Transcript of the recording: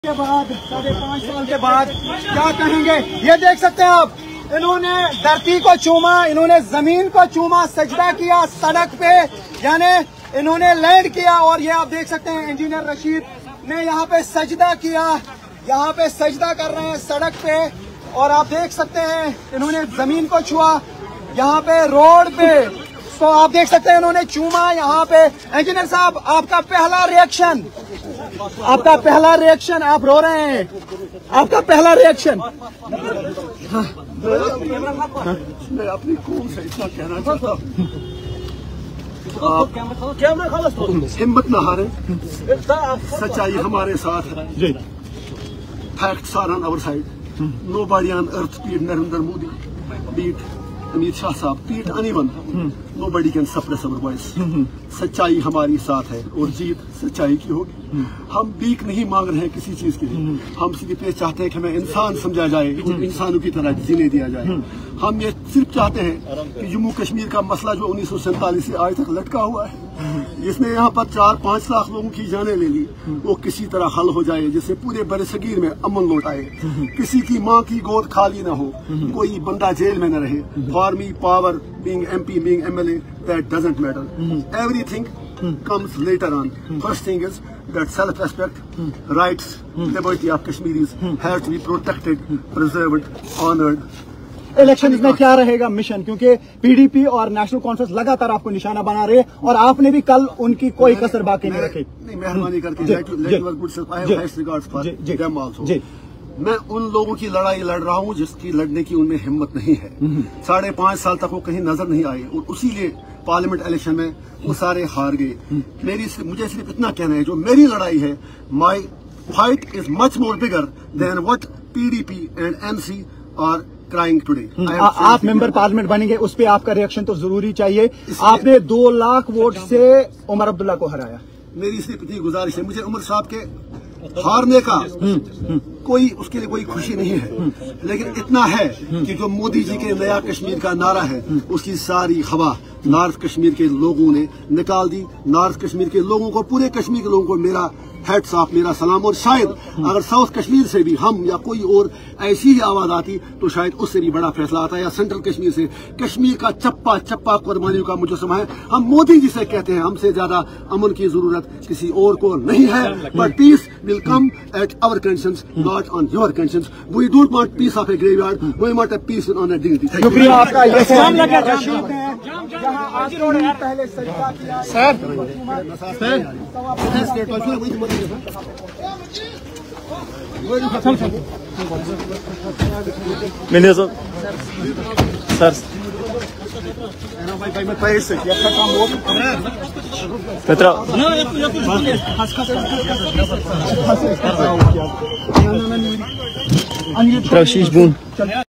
کے بعد 5.5 سال کے بعد کیا کہیں گے؟ یہ دیکھ سکتے ہیں آپ، انہوں نے دھرتی کو چوما، انہوں نے زمین کو چوما، سجدہ کیا سڑک پہ، یعنی انہوں نے لینڈ کیا. اور یہ آپ دیکھ سکتے ہیں انجینئر رشید نے یہاں پہ سجدہ کیا، یہاں پہ سجدہ کر رہے ہیں سڑک پہ. اور آپ دیکھ سکتے ہیں انہوں نے زمین کو چھوا یہاں پہ روڈ پہ. تو آپ دیکھ سکتے ہیں انہوں نے چوما یہاں پہ. انجینئر صاحب، آپ کا پہلا ریئیکشن، آپ رو رہے ہیں، آپ کا پہلا ریئیکشن؟ میں اپنی قوم سے اتنا کہنا چاہتا ہوں، ہمت نہ ہارے، سچائی ہمارے ساتھ ہے. Facts are on our side. Nobody on earth beat Narendra Modi, beat Amit Shah Saab, beat anyone. Nobody can suppress our voice. سچائی ہماری ساتھ ہے اور جیت سچائی کی ہوگی. ہم بھیک نہیں مانگ رہے ہیں کسی چیز کے لیے، ہم صرف یہ چاہتے ہیں کہ ہمیں انسان سمجھا جائے، انسانوں کی طرح جینے دیا جائے. ہم یہ صرف چاہتے ہیں کہ جموں کشمیر کا مسئلہ جو 1947 سے آج تک لٹکا ہوا ہے، جس نے یہاں پر 4-5 لاکھ لوگوں کی جانیں لے لی، وہ کسی طرح حل ہو جائے، جس سے پورے برصغیر میں امن لوٹ آئے، کسی کی ماں کی گود خالی نہ ہو، کوئی بندہ جیل میں نہ رہے. For me power, being MP, being MLA, that doesn't matter. Everything comes later on. First thing is that self-respect, rights, liberty of Kashmiris have to be protected, preserved, honored. Election میں کیا رہے گا mission? کیونکہ پی D پی اور national conference لگاتار آپ کو نشانہ بنا رہے ہیں اور آپ نے بھی کل ان کی کوئی کسر باقی نہیں رکھی. مہربانی کر کے میں ان لوگوں کی لڑائی لڑ رہا ہوں جس کی لڑنے کی ان میں ہمت نہیں ہے. 5.5 سال تک وہ کہیں نظر نہیں آئے اور اسی لیے پارلیمنٹ الیکشن میں وہ سارے ہار گئے. مجھے صرف اتنا کہنا ہے، جو میری لڑائی ہے، my fight is much more bigger than what P D P and N C are crying today. آپ ممبر پارلیمنٹ بنیں گے، اس پہ آپ کا ریئیکشن تو ضروری چاہیے. آپ نے 2 لاکھ ووٹ سے عمر عبداللہ کو ہرایا. میری صرف اتنی گزارش ہے، مجھے عمر صاحب کے ہارنے کا کوئی اس کے لیے کوئی خوشی نہیں ہے، لیکن اتنا ہے کہ جو مودی جی کے نیا کشمیر کا نعرہ ہے، اس کی ساری ہوا نارتھ کشمیر کے لوگوں نے نکال دی. نارتھ کشمیر کے لوگوں کو، پورے کشمیر کے لوگوں کو میرا ہیڈس آف، میرا سلام. اور شاید اگر ساؤتھ کشمیر سے بھی ہم یا کوئی اور ایسی ہی آواز آتی تو شاید اس سے بھی بڑا فیصلہ آتا، یا سینٹرل کشمیر سے. کشمیر کا چپا چپا قربانیوں کا مجسمہ ہے. ہم مودی جی سے کہتے ہیں ہم سے زیادہ امن کی ضرورت کسی اور کو نہیں ہے، but peace will come at our conditions, not on your conditions. We don't want peace of a graveyard. We want a peace on a dignity. شکریہ آپ کا. یہ سلام لگا رشید ہیں جہاں آپ نے پہلے سجدہ کیا. سر شیش بون